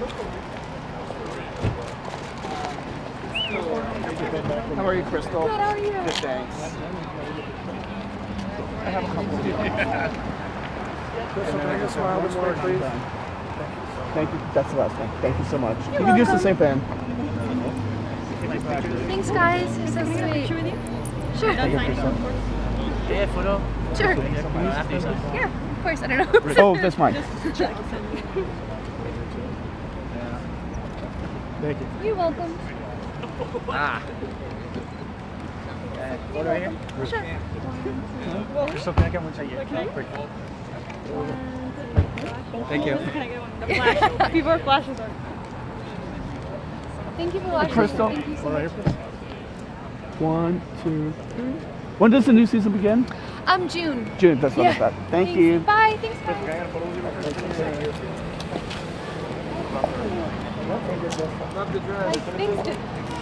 How are you, Crystal? Good, how are you? Good, thanks. I have a couple of Crystal, can I just smile this way, please? Thank you. That's the last one. Thank you so much. You can use the same pen. Thanks, guys. You're so sweet. Sure. Yeah, photo. Sure. Yeah, of course. I don't know. Oh, that's mine. Thank you. You're welcome. Ah. Photo right here? Sure. Crystal, can I get one shot? Yeah. Thank you. People are flashes on. Thank you for watching. Crystal. Thank you so much. 1, 2, 3. When does the new season begin? June. June. That's what I thought. Thank you. Bye. Thanks, guys. Love the dress. Thanks.